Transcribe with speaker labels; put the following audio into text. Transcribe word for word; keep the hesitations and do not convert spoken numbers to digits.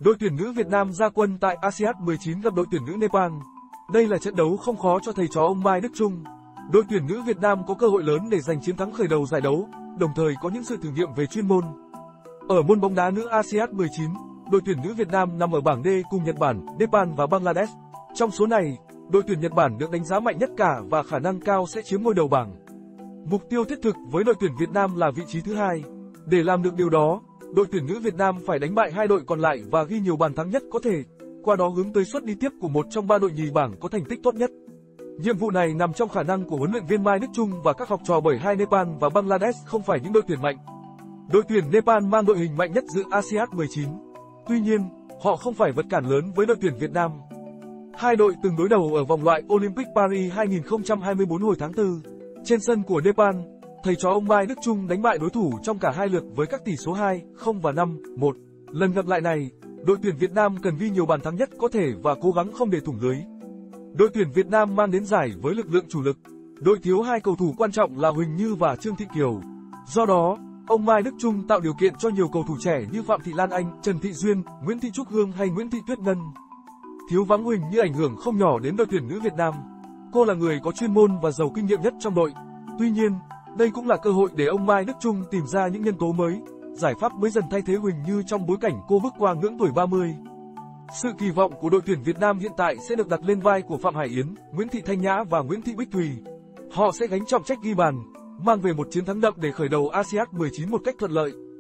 Speaker 1: Đội tuyển nữ Việt Nam ra quân tại ASEAN mười chín gặp đội tuyển nữ Nepal. Đây là trận đấu không khó cho thầy trò ông Mai Đức Chung. Đội tuyển nữ Việt Nam có cơ hội lớn để giành chiến thắng khởi đầu giải đấu, đồng thời có những sự thử nghiệm về chuyên môn. Ở môn bóng đá nữ ASEAN mười chín, đội tuyển nữ Việt Nam nằm ở bảng D cùng Nhật Bản, Nepal và Bangladesh. Trong số này, đội tuyển Nhật Bản được đánh giá mạnh nhất cả và khả năng cao sẽ chiếm ngôi đầu bảng. Mục tiêu thiết thực với đội tuyển Việt Nam là vị trí thứ hai. Để làm được điều đó, đội tuyển nữ Việt Nam phải đánh bại hai đội còn lại và ghi nhiều bàn thắng nhất có thể, qua đó hướng tới suất đi tiếp của một trong ba đội nhì bảng có thành tích tốt nhất. Nhiệm vụ này nằm trong khả năng của huấn luyện viên Mai Đức Chung và các học trò bởi hai Nepal và Bangladesh không phải những đội tuyển mạnh. Đội tuyển Nepal mang đội hình mạnh nhất dự ASEAN mười chín. Tuy nhiên, họ không phải vật cản lớn với đội tuyển Việt Nam. Hai đội từng đối đầu ở vòng loại Olympic Paris hai nghìn không trăm hai mươi tư hồi tháng tư. Trên sân của Nepal, thầy trò ông Mai Đức Chung đánh bại đối thủ trong cả hai lượt với các tỷ số hai không và năm một. Lần gặp lại này, đội tuyển Việt Nam cần ghi nhiều bàn thắng nhất có thể và cố gắng không để thủng lưới. Đội tuyển Việt Nam mang đến giải với lực lượng chủ lực. Đội thiếu hai cầu thủ quan trọng là Huỳnh Như và Trương Thị Kiều. Do đó, ông Mai Đức Chung tạo điều kiện cho nhiều cầu thủ trẻ như Phạm Thị Lan Anh, Trần Thị Duyên, Nguyễn Thị Trúc Hương hay Nguyễn Thị Tuyết Ngân. Thiếu vắng Huỳnh Như ảnh hưởng không nhỏ đến đội tuyển nữ Việt Nam. Cô là người có chuyên môn và giàu kinh nghiệm nhất trong đội. Tuy nhiên, đây cũng là cơ hội để ông Mai Đức Chung tìm ra những nhân tố mới, giải pháp mới dần thay thế Huỳnh Như trong bối cảnh cô bước qua ngưỡng tuổi ba mươi. Sự kỳ vọng của đội tuyển Việt Nam hiện tại sẽ được đặt lên vai của Phạm Hải Yến, Nguyễn Thị Thanh Nhã và Nguyễn Thị Bích Thùy. Họ sẽ gánh trọng trách ghi bàn, mang về một chiến thắng đậm để khởi đầu ASEAN mười chín một cách thuận lợi.